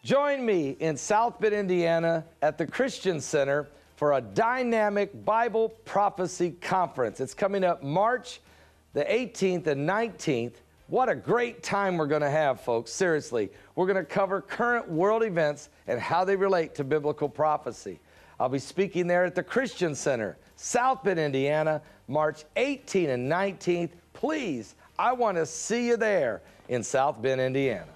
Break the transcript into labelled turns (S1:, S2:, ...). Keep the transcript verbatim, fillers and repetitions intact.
S1: Join me in South Bend, Indiana at the Christian Center for a dynamic Bible prophecy conference. It's coming up March the eighteenth and nineteenth. What a great time we're going to have, folks. Seriously, we're going to cover current world events and how they relate to biblical prophecy. I'll be speaking there at the Christian Center, South Bend, Indiana, March eighteenth and nineteenth. Please, I want to see you there in South Bend, Indiana.